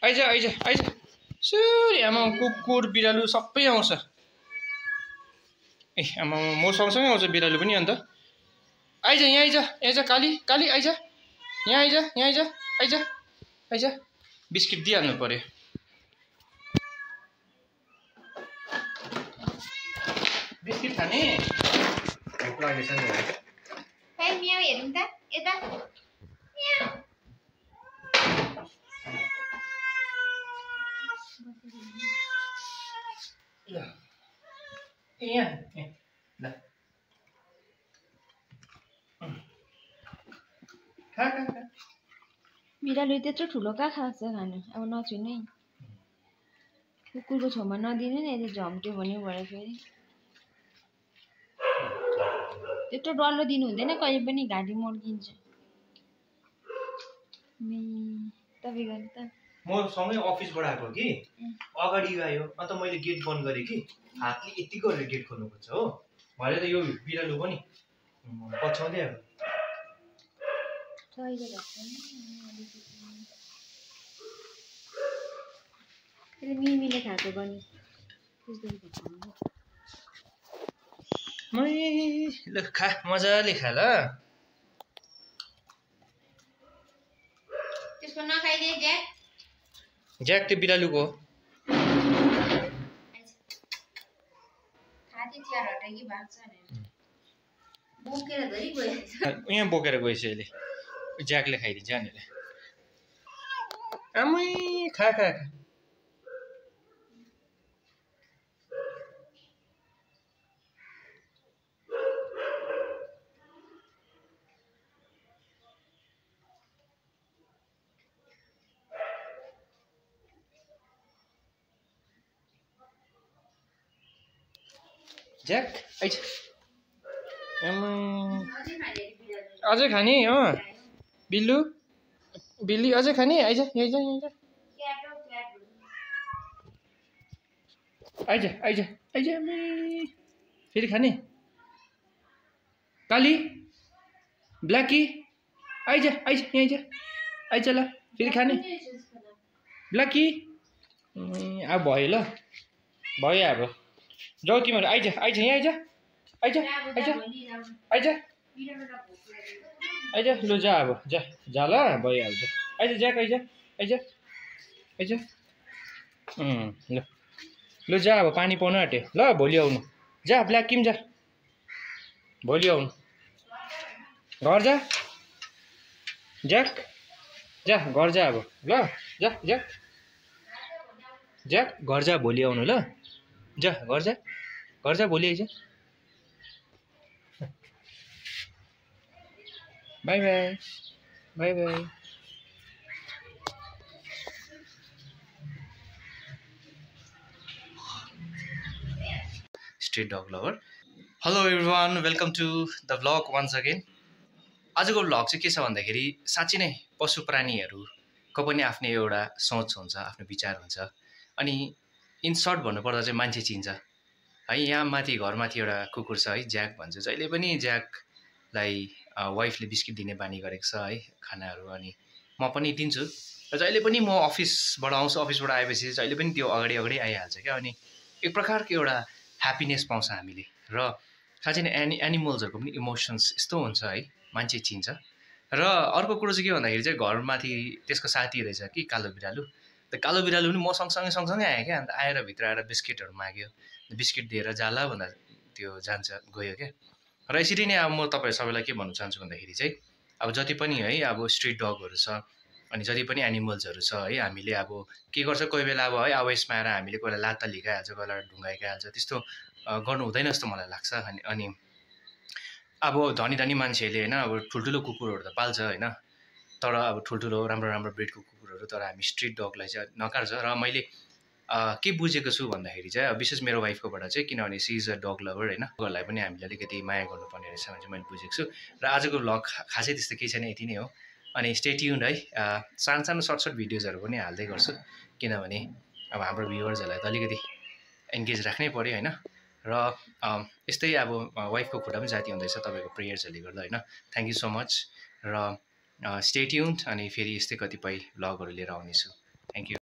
आइज आइज आइज सरी आमा कुकुर बिरालु सबै आउँछ ए आमा म सँगसँगै आउँछ बिरालु पनि अन्त आइज यहाँ आइज काली काली आइज यहाँ आइज यहाँ आइज आइज आइज बिस्किट दिइहाल्नु पर्यो बिस्किट खाने भोक लागेछ नि खै म्याउ हेरौँ त यता यहाँ ल खा खा खा बिरालु त्यत्रो ठुलो कहाँ खान्छ खानु अब नछुनै कुकुरको छेउमा नदिनु नि यदि झम्ट्यो भने भयो फेरि त्यत्रो डल्लो दिनु हुँदैन कहिले पनि घाँटी मर्किन्छ तपाईँ गर्नु त म सँगै अफिसबाट आएको कि अगाडि आयो अन्त मैले गेट बन्द गरेँ कि हातले यति गरेर गेट खोल्नुपर्छ हो भरे त यो बिरालु पनि पछ्याउँदै आयो मिमीले खाएको गर्ने ल खा मजाले खा ल त्यसको नखाइदिए ज्याक ज्याक त्यो बिरालुको खाती चियर हटाइकी भाग्छ बोकेर धरि गयो यहाँ बोकेर गएछ यसले ज्याकले खाइदिन्छ यहाँनिर आमै खा खा खा ज्याक आइज अझै खाने बिल्लु बिल्ली अझै खाने आइज आइज आइज आइज आइज फेरि खाने काली ब्ल्याकी आइज आइज यहाँ आइज आइज ल फेरि खाने ब्ल्याकी अब भयो ल भयो अब जाऊ तिमीहरू आइज आइज यहाँ आइज आइज आइज आइज आइज लु जा अब जा जा ल भइहाल्छ आइज ज्याक आइज आइज आइज ल लु जा अब पानी पाउनु आँट्यो ल भोलि आउनु जा ब्ल्याकी पनि जा भोलि आउनु घर जा ज्याक जा घर जा अब ल जा ज्याक ज्याक घर जा भोलि आउनु ल जा घर जा भोलि आइज bye bye bye bye street dog lover hello everyone welcome to the vlog once again आजको भ्लग चाहिँ के छ भन्दाखेरि साँच्चै नै पशु प्राणीहरूको पनि आफ्नो एउटा सोच हुन्छ आफ्नो विचार हुन्छ अनि इन सर्ट भन्नुपर्दा चाहिँ मान्छे चिन्छ है यहाँ माथि घरमाथि एउटा कुकुर छ है ज्याक भन्छ जहिले पनि ज्याकलाई वाइफले बिस्किट दिने बानी गरेको छ है खानाहरू अनि म पनि दिन्छु र जहिले पनि म अफिसबाट आउँछु अफिसबाट आएपछि जहिले पनि त्यो अगाडि अगाडि आइहाल्छ क्या अनि एक प्रकारको एउटा ह्याप्पिनेस पाउँछ हामीले र साँच्चै नै एनिमल्सहरूको पनि इमोसन्स यस्तो हुन्छ है मान्छे चिन्छ र अर्को कुरो चाहिँ के भन्दाखेरि चाहिँ घरमाथि त्यसको साथी रहेछ कि कालो बिरालु त कालो बिरालु पनि म सँगसँगै आएँ क्या अन्त आएर भित्र आएर बिस्किटहरू माग्यो बिस्किट दिएर जाला भन्दा त्यो जान्छ गयो क्या र यसरी नै अब म तपाईँ सबैलाई के भन्न चाहन्छु भन्दाखेरि चाहिँ अब जति पनि है अब स्ट्रिट डगहरू छ अनि जति पनि एनिमल्सहरू छ है हामीले अब के गर्छ कोही बेला अब है आवेशमा आएर हामीले कोही बेला लात्ता लिइहाल्छ कोही बेला ढुङ्गाइहाल्छ त्यस्तो गर्नु हुँदैन जस्तो मलाई लाग्छ अनि अब धनी धनी मान्छेहरूले होइन अब ठुल्ठुलो कुकुरहरू त पाल्छ होइन तर अब ठुल्ठुलो राम्रो राम्रो ब्रिडको कुकुरहरू तर हामी स्ट्रिट डगलाई चाहिँ नकार्छ र मैले के बुझेको छु भन्दाखेरि चाहिँ विशेष मेरो वाइफकोबाट चाहिँ किनभने she is a dog lover होइन डगहरूलाई पनि हामीले अलिकति माया गर्नुपर्ने रहेछ भने चाहिँ मैले बुझेको छु र आजको भ्लग खासै त्यस्तो केही छैन यति नै हो अनि स्टे ट्युन्ड है सानो सानो सर्ट भिडियोजहरू पनि हाल्दै गर्छु किनभने अब हाम्रो भ्युवर्सहरूलाई त अलिकति एन्गेज राख्नै पऱ्यो होइन र यस्तै अब वाइफको खुट्टा पनि जाती हुँदैछ तपाईँको प्रेयर्सहरूले गर्दा होइन थ्याङ्क यू सो मच र स्टे ट्युन्ड अनि फेरि यस्तै कतिपय भ्लगहरू लिएर आउनेछु थ्याङ्क यू